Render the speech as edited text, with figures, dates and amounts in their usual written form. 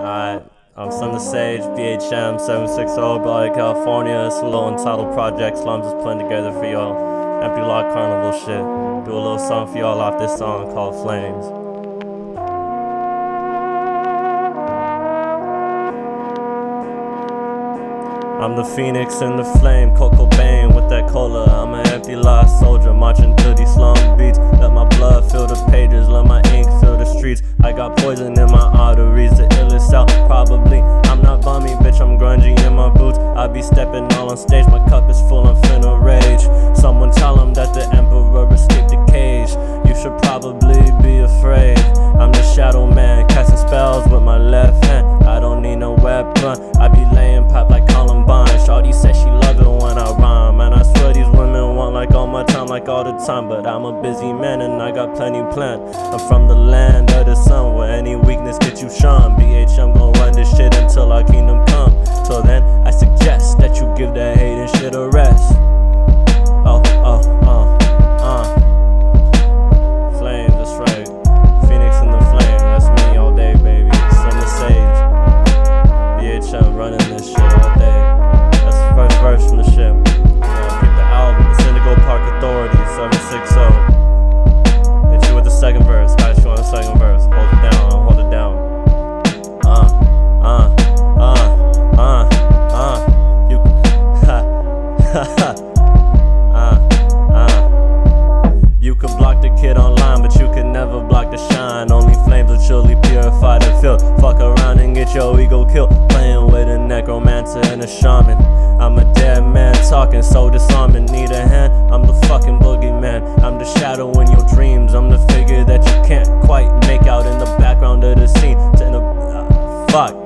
Alright, I'm Son of Sage, BHM 760, Bali, California. It's a little entitled project Slums is putting together for y'all. Empty Lot Carnival shit. Do a little song for y'all off this song called Flames. I'm the phoenix in the flame, Coco Bane with that cola. I'm an empty lot soldier, marching to these slum beats. Let my blood fill the pages, let my ink fill the streets. I got poison in my arteries, the illest out probably. I'm not bummy, bitch, I'm grungy in my boots. I be stepping all on stage, my cup is full, I'm finna rage. Someone tell him that the emperor escaped the cage. You should probably be afraid. I'm the shadow man, casting spells with my left hand. I don't need no weapon, I be laying pipe like Columbine. Shawty said she love it when I rhyme, and I swear these women want like all my time, like all the time. But I'm a busy man and I got plenty planned. I'm from the land of the sun, where any weakness get you shun. BHM gon' run this shit until our kingdom come. Till then, I suggest that you give that hate and shit a rest. Flames, that's right. Phoenix in the flame, that's me all day, baby. Son of Sage, BHM running this shit all day. That's the first verse from the ship. Get the album, it's Indigo Park Authority, 760. Hit you with the second verse, got you on the second verse. Hold it down, hold it down. You, You could block the kid online, but you could never block the shine. Only flames will truly purify the field. Fuck around and get your ego killed, playing with a necromancer and a shaman. I'm a dead man talking, so disarming. Need a hand? I'm the fucking boogeyman. I'm the shadow in your dreams. I'm the figure that you can't quite make out in the background of the scene. Fuck.